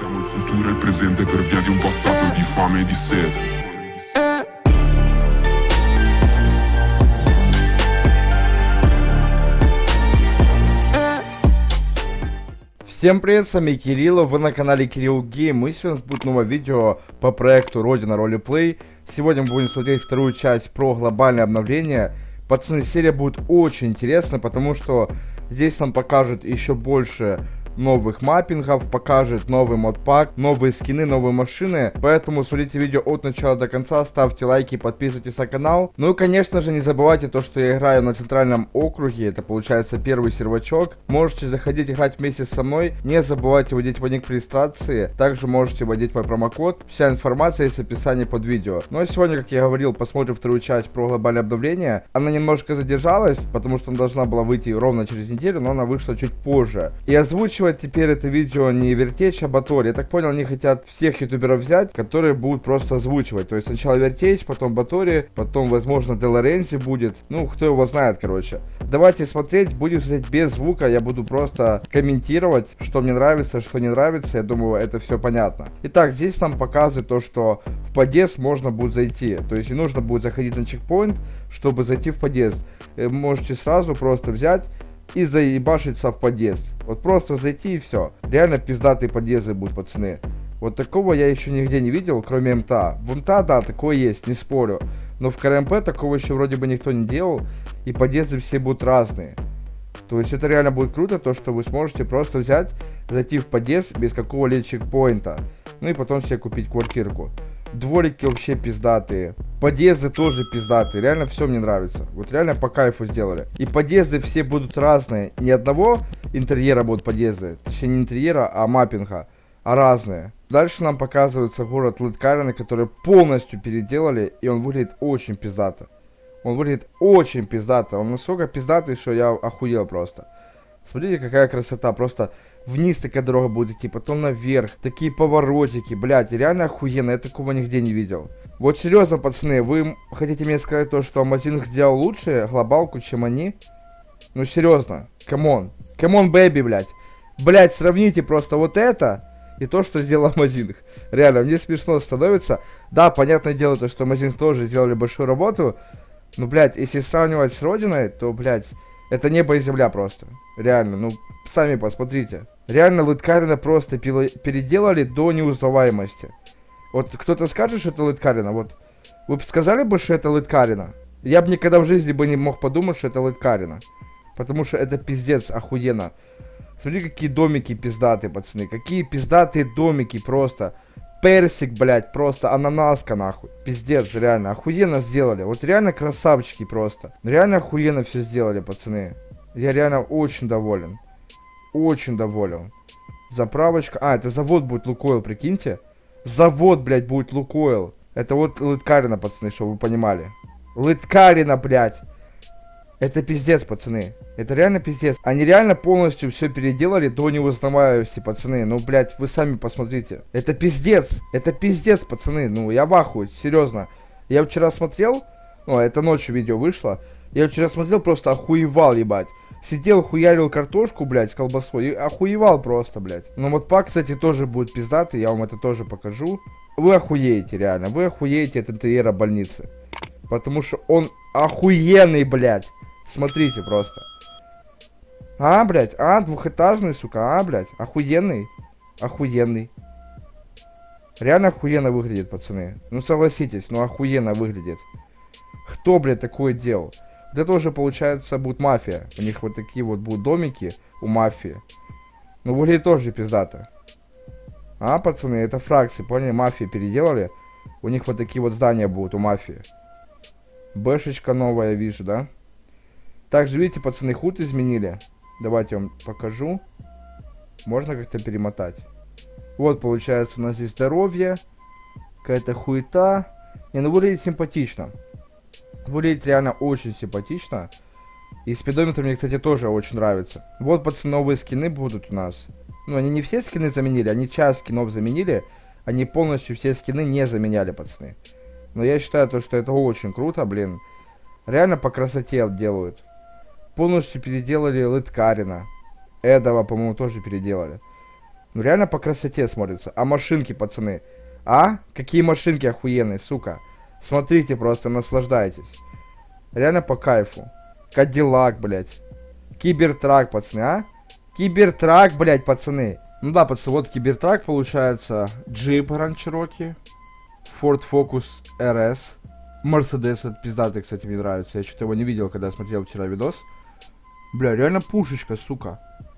Siamo il futuro e il presente per via di un passato di fame e di sete. Всем привет, с вами Кирилл, вы на канале Кирилл Гейм. И сегодня будет новое видео по проекту Родина Ролеплей. Сегодня мы будем смотреть вторую часть про глобальное обновление. Пацаны, серия будет очень интересна, потому что здесь нам покажут еще больше новых маппингов, покажет новый модпак, новые скины, новые машины. Поэтому смотрите видео от начала до конца, ставьте лайки, подписывайтесь на канал. Ну и конечно же не забывайте то, что я играю на центральном округе, это получается первый сервачок. Можете заходить играть вместе со мной, не забывайте вводить мой ник при регистрации, также можете вводить мой промокод. Вся информация есть в описании под видео. Ну а сегодня, как я говорил, посмотрим вторую часть про глобальное обновление. Она немножко задержалась, потому что она должна была выйти ровно через неделю, но она вышла чуть позже. И озвучивать теперь это видео не Вертеч, а Батори. Я так понял, они хотят всех ютуберов взять, которые будут просто озвучивать. То есть сначала Вертеч, потом Батори, потом, возможно, Делорензи будет. Ну, кто его знает, короче. Давайте смотреть, будем смотреть без звука. Я буду просто комментировать, что мне нравится, что не нравится. Я думаю, это все понятно. Итак, здесь нам показывает то, что в подъезд можно будет зайти. То есть не нужно будет заходить на чекпоинт, чтобы зайти в подъезд. Можете сразу просто взять и заебашиться в подъезд. Вот просто зайти и все. Реально пиздатые подъезды будут, пацаны. Вот такого я еще нигде не видел, кроме МТА. В МТА, да, такое есть, не спорю. Но в КРМП такого еще вроде бы никто не делал. И подъезды все будут разные. То есть это реально будет круто, то что вы сможете просто взять, зайти в подъезд без какого-либо чекпоинта. Ну и потом себе купить квартирку. Дворики вообще пиздатые. Подъезды тоже пиздатые. Реально все мне нравится. Вот реально по кайфу сделали. И подъезды все будут разные. Ни одного интерьера будут подъезды. Точнее не интерьера, а маппинга. А разные. Дальше нам показывается город Литкарина, который полностью переделали. И он выглядит очень пиздато. Он выглядит очень пиздато. Он настолько пиздатый, что я охуел просто. Смотрите, какая красота. Просто вниз такая дорога будет идти, потом наверх. Такие поворотики, блядь, реально охуенно. Я такого нигде не видел. Вот серьезно, пацаны, вы хотите мне сказать то, что Амазинг сделал лучше глобалку, чем они? Ну серьезно, камон. Камон, бэби, блядь. Блядь, сравните просто вот это и то, что сделал Амазинг. Реально, мне смешно становится. Да, понятное дело, то, что Амазинг тоже сделали большую работу. Но, блядь, если сравнивать с Родиной, то, блядь, это небо и земля просто. Реально, ну, сами посмотрите. Реально, Литкарина просто переделали до неузнаваемости. Вот кто-то скажет, что это Литкарина, вот. Вы бы сказали бы, что это Литкарина? Я бы никогда в жизни бы не мог подумать, что это Литкарина. Потому что это пиздец, охуенно. Смотри, какие домики пиздатые, пацаны. Какие пиздатые домики просто. Персик, блядь, просто ананаска, нахуй. Пиздец, реально, охуенно сделали. Вот реально красавчики просто. Реально охуенно все сделали, пацаны. Я реально очень доволен. Очень доволен. Заправочка. А, это завод будет Лукойл, прикиньте. Завод, блядь, будет Лукойл. Это вот Литкарина, пацаны, чтобы вы понимали. Литкарина, блядь. Это пиздец, пацаны. Это реально пиздец. Они реально полностью все переделали до неузнаваемости, пацаны. Ну, блядь, вы сами посмотрите. Это пиздец. Это пиздец, пацаны. Ну, я в ахуе, серьезно. Я вчера смотрел. Ну, это ночью видео вышло. Я вчера смотрел, просто охуевал, ебать. Сидел, хуярил картошку, блядь, с колбасой. И охуевал просто, блядь. Но вот пак, кстати, тоже будет пиздатый. Я вам это тоже покажу. Вы охуеете, реально. Вы охуеете от интерьера больницы. Потому что он охуенный, блядь. Смотрите просто. А, блядь, двухэтажный, сука, блядь, охуенный. Охуенный. Реально охуенно выглядит, пацаны. Ну, согласитесь, ну, охуенно выглядит. Кто, блядь, такое делал? Вот это уже, получается, будет мафия. У них вот такие вот будут домики у мафии. Ну, выглядит тоже пиздато. А, пацаны, это фракции, поняли? Мафии переделали. У них вот такие вот здания будут у мафии. Бэшечка новая, вижу, да? Также, видите, пацаны, худ изменили. Давайте я вам покажу. Можно как-то перемотать. Вот, получается, у нас здесь здоровье. Какая-то хуета. Не, ну выглядит симпатично. Выглядит реально очень симпатично. И спидометр мне, кстати, тоже очень нравится. Вот, пацаны, новые скины будут у нас. Ну, они не все скины заменили, они часть скинов заменили. Они полностью все скины не заменяли, пацаны. Но я считаю, то, что это очень круто, блин. Реально по красоте делают. Полностью переделали Литкарина. Эдова, по-моему, тоже переделали. Ну реально по красоте смотрится. А машинки, пацаны? А? Какие машинки охуенные, сука. Смотрите просто, наслаждайтесь. Реально по кайфу. Кадиллак, блядь. Кибертрак, пацаны, а? Кибертрак, блядь, пацаны. Ну да, пацаны, вот Кибертрак получается. Джип Grand Cherokee. Ford Focus RS. Mercedes, этот пиздатый, кстати, мне нравится. Я что-то его не видел, когда я смотрел вчера видос. Бля, реально пушечка, сука.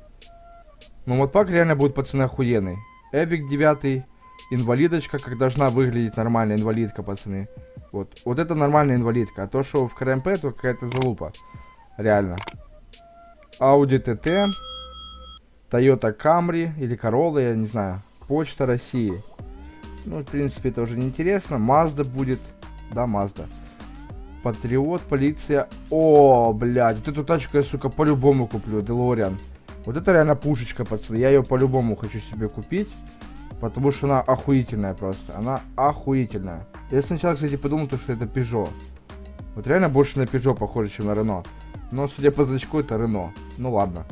Ну модпак реально будет, пацаны, охуенный. Эвик 9. Инвалидочка, как должна выглядеть нормальная инвалидка, пацаны. Вот это нормальная инвалидка. А то, что в КРМП, то какая-то залупа. Реально. Audi TT. Toyota Camry или Corolla, я не знаю. Почта России. Ну, в принципе, это уже не интересно. Mazda будет. Да, Mazda. Патриот, полиция. О, блядь, вот эту тачку я, сука, по-любому куплю. DeLorean. Вот это реально пушечка, пацаны. Я ее по-любому хочу себе купить. Потому что она охуительная просто. Она охуительная. Я сначала, кстати, подумал, что это Peugeot. Вот реально больше на Peugeot похоже, чем на Renault. Но, судя по значку, это Renault. Ну ладно.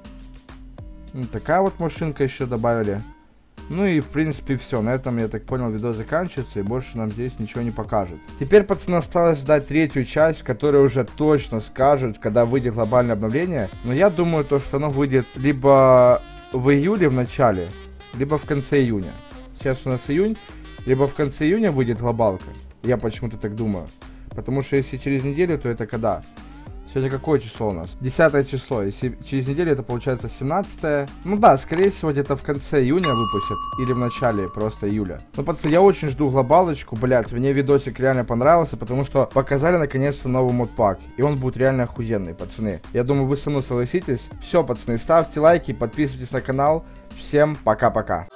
Ну, такая вот машинка еще добавили. Ну и, в принципе, все. На этом, я так понял, видео заканчивается. И больше нам здесь ничего не покажет. Теперь, пацаны, осталось ждать третью часть, в которой уже точно скажут, когда выйдет глобальное обновление. Но я думаю, то, что оно выйдет либо в июле в начале, либо в конце июня. Сейчас у нас июнь. Либо в конце июня выйдет глобалка. Я почему-то так думаю. Потому что если через неделю, то это когда? Сегодня какое число у нас? 10 число. Если через неделю, это получается 17. Ну да, скорее всего, где-то в конце июня выпустят. Или в начале просто июля. Ну, пацаны, я очень жду глобалочку. Блядь, мне видосик реально понравился, потому что показали наконец-то новый модпак. И он будет реально охуенный, пацаны. Я думаю, вы со мной согласитесь. Все, пацаны, ставьте лайки, подписывайтесь на канал. Всем пока-пока.